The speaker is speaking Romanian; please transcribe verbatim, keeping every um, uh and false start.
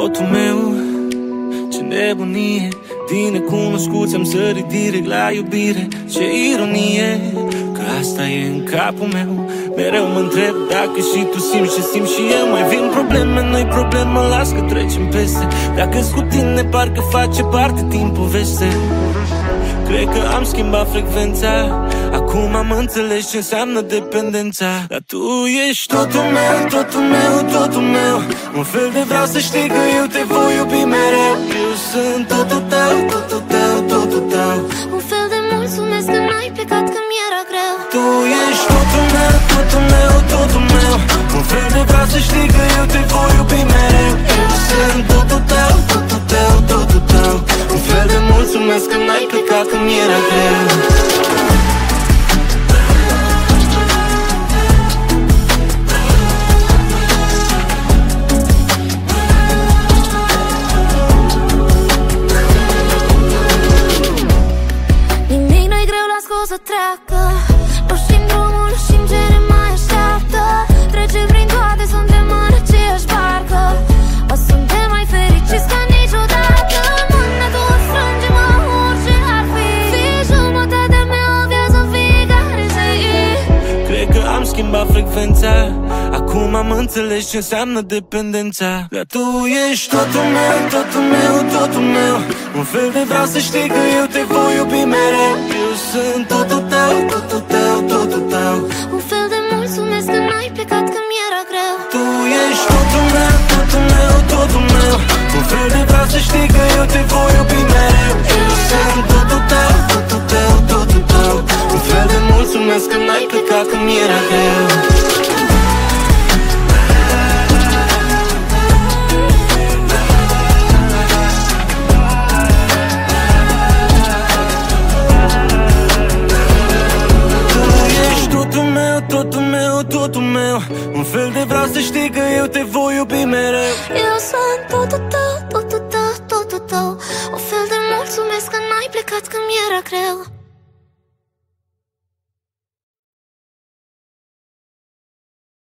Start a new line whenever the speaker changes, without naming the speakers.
totul meu, ce nebunie. Din necunoscuți am sărit direct la iubire. Ce ironie, că asta e în capul meu. Mereu mă întreb dacă și tu simți ce simt și eu. Mai vin probleme, nu-i problemă, las că trecem peste. Dacă-s cu tine, parcă face parte din poveste. Cred că am schimbat frecvența, acum am înțeles ce înseamnă dependența. Dar tu ești totul meu, totul meu, totul meu. Un fel de vreau să știi că eu te voi iubi mereu. Eu sunt totul tău, totul tău, totul tău.
Un fel de mulțumesc că n-ai plecat când mi-era greu.
Tu ești totul meu, totul meu, totul meu. Un fel de vreau să știi că eu te voi iubi mereu. Eu sunt totul tău, totul tău, totul tău. Un fel de mulțumesc că n-ai plecat când mi-era greu.
Nimic nu-i greu, las că o să treacă. Nu știm drumul, nu știm ce ne mai așteaptă. Trecem prin toate, suntem în aceeași barcă. O suntem mai fericiți ca niciodată. Mâna tu o strânge-mă, orice ar fi. Fii jumătatea mea, o viață în fiecare zi.
Cred că am schimbat frecvența, acum am înțeles ce înseamnă dependența. Dar tu ești totul meu, totul meu, totul meu. Un fel de vreau să știi că eu te voi iubi mereu. Eu sunt totul tău, totul tău, totul tău.
Un fel de mulțumesc că n-ai plecat când mi-era greu.
Tu ești totul meu, totul meu, totul meu. Un fel de vreau să știi că eu te voi iubi mereu. Eu sunt totul tău, totul tău, totul tău. Un fel de mulțumesc că n-ai plecat când mi-era greu. Totul meu, totul meu. Un fel de vreau să știi că eu te voi iubi mereu.
Eu sunt totul tău, totul tău, totul tău. Un fel de mulțumesc că n-ai plecat când mi-era greu.